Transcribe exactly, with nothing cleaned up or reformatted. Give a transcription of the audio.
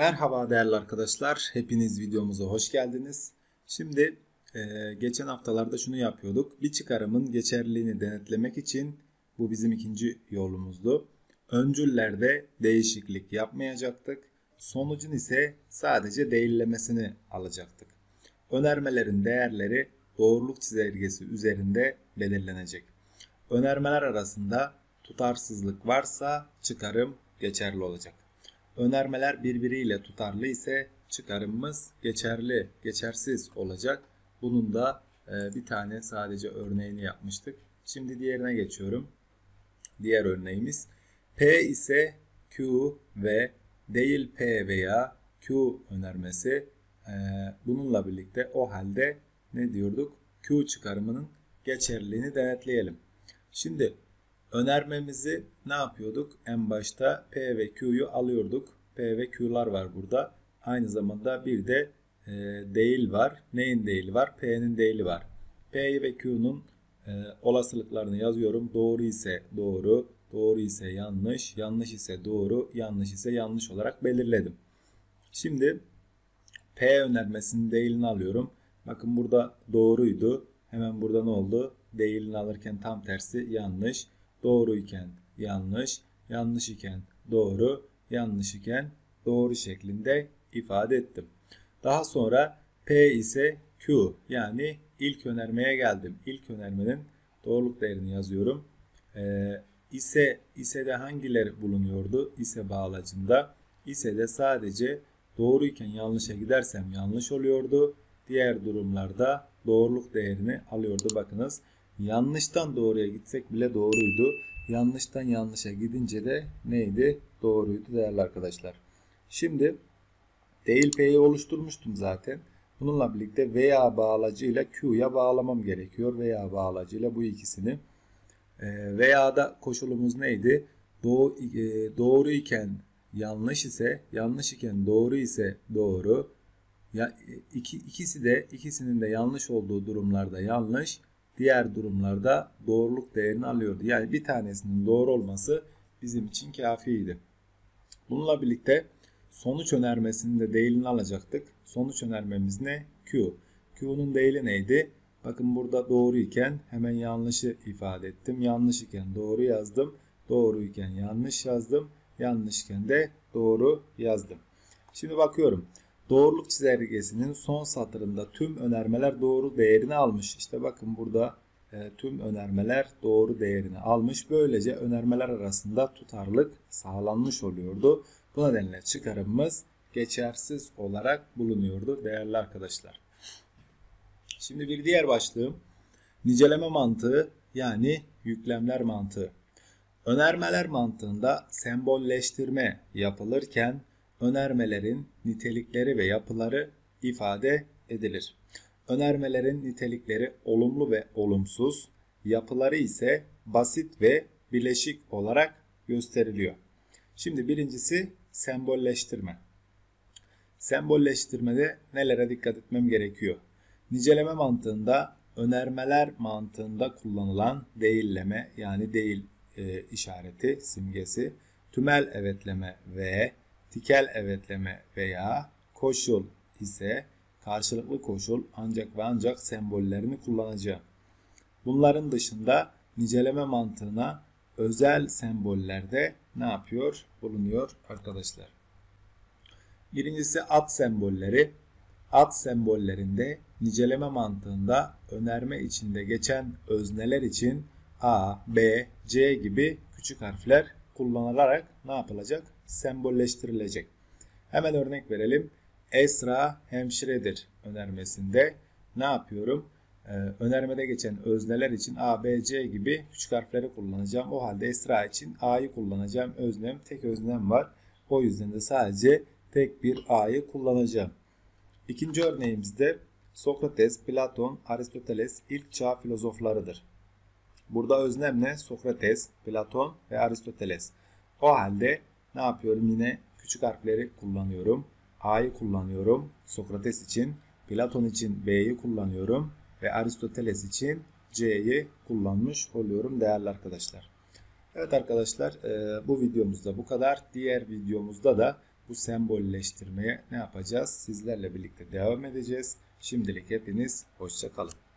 Merhaba değerli arkadaşlar, hepiniz videomuza hoş geldiniz. Şimdi e, geçen haftalarda şunu yapıyorduk. Bir çıkarımın geçerliliğini denetlemek için bu bizim ikinci yolumuzdu. Öncüllerde değişiklik yapmayacaktık. Sonucun ise sadece değillemesini alacaktık. Önermelerin değerleri doğruluk çizelgesi üzerinde belirlenecek. Önermeler arasında tutarsızlık varsa çıkarım geçerli olacak. Önermeler birbiriyle tutarlı ise çıkarımımız geçerli, geçersiz olacak. Bunun da bir tane sadece örneğini yapmıştık. Şimdi diğerine geçiyorum. Diğer örneğimiz P ise Q ve değil P veya Q önermesi. Bununla birlikte o halde ne diyorduk? Q çıkarımının geçerliliğini denetleyelim. Şimdi önermemizi ne yapıyorduk? En başta P ve Q'yu alıyorduk. P ve Q'lar var burada. Aynı zamanda bir de e, değil var. Neyin değili var? P'nin değili var. P ve Q'nun e, olasılıklarını yazıyorum. Doğru ise doğru, doğru ise yanlış, yanlış ise doğru, yanlış ise yanlış olarak belirledim. Şimdi P önermesinin değilini alıyorum. Bakın burada doğruydu. Hemen burada ne oldu? Değilini alırken tam tersi yanlış. Doğru iken yanlış, yanlış iken doğru, yanlış iken doğru şeklinde ifade ettim. Daha sonra P ise Q, yani ilk önermeye geldim. İlk önermenin doğruluk değerini yazıyorum. Ee, ise ise de hangileri bulunuyordu? İse bağlacında. İse de sadece doğru iken yanlışa gidersem yanlış oluyordu. Diğer durumlarda doğruluk değerini alıyordu. Bakınız. Yanlıştan doğruya gitsek bile doğruydu. Yanlıştan yanlışa gidince de neydi? Doğruydu değerli arkadaşlar. Şimdi değil P'yi oluşturmuştum zaten. Bununla birlikte veya bağlacıyla Q'ya bağlamam gerekiyor. Veya bağlacıyla bu ikisini. E, veya da koşulumuz neydi? Doğru, e, doğru iken yanlış ise, yanlış iken doğru ise doğru. Ya, iki, ikisi de ikisinin de yanlış olduğu durumlarda yanlış. Diğer durumlarda doğruluk değerini alıyordu. Yani bir tanesinin doğru olması bizim için kafiydi. Bununla birlikte sonuç önermesinin de değilini alacaktık. Sonuç önermemiz ne? Q. Q'nun değili neydi? Bakın burada doğru iken hemen yanlışı ifade ettim. Yanlış iken doğru yazdım. Doğru iken yanlış yazdım. Yanlış iken de doğru yazdım. Şimdi bakıyorum. Doğruluk çizelgesinin son satırında tüm önermeler doğru değerini almış. İşte bakın burada e, tüm önermeler doğru değerini almış. Böylece önermeler arasında tutarlılık sağlanmış oluyordu. Bu nedenle çıkarımımız geçersiz olarak bulunuyordu değerli arkadaşlar. Şimdi bir diğer başlığım niceleme mantığı, yani yüklemler mantığı. Önermeler mantığında sembolleştirme yapılırken önermelerin nitelikleri ve yapıları ifade edilir. Önermelerin nitelikleri olumlu ve olumsuz, yapıları ise basit ve bileşik olarak gösteriliyor. Şimdi birincisi sembolleştirme. Sembolleştirmede nelere dikkat etmem gerekiyor? Niceleme mantığında önermeler mantığında kullanılan değilleme, yani değil e, işareti, simgesi, tümel evetleme ve tikel evetleme veya koşul ise karşılıklı koşul ancak ve ancak sembollerini kullanacağım. Bunların dışında niceleme mantığına özel sembollerde ne yapıyor? Bulunuyor arkadaşlar. Birincisi ad sembolleri. Ad sembollerinde niceleme mantığında önerme içinde geçen özneler için A, B, C gibi küçük harfler kullanılarak ne yapılacak? Sembolleştirilecek. Hemen örnek verelim. Esra hemşiredir önermesinde ne yapıyorum? Ee, önermede geçen özneler için A, B, C gibi küçük harfleri kullanacağım. O halde Esra için A'yı kullanacağım. Öznem, tek öznem var. O yüzden de sadece tek bir A'yı kullanacağım. İkinci örneğimizde Sokrates, Platon, Aristoteles ilk çağ filozoflarıdır. Burada öznem ne? Sokrates, Platon ve Aristoteles. O halde ne yapıyorum? Yine küçük harfleri kullanıyorum. A'yı kullanıyorum Sokrates için. Platon için B'yi kullanıyorum. Ve Aristoteles için C'yi kullanmış oluyorum değerli arkadaşlar. Evet arkadaşlar, bu videomuzda bu kadar. Diğer videomuzda da bu sembolleştirmeye ne yapacağız? Sizlerle birlikte devam edeceğiz. Şimdilik hepiniz hoşça kalın.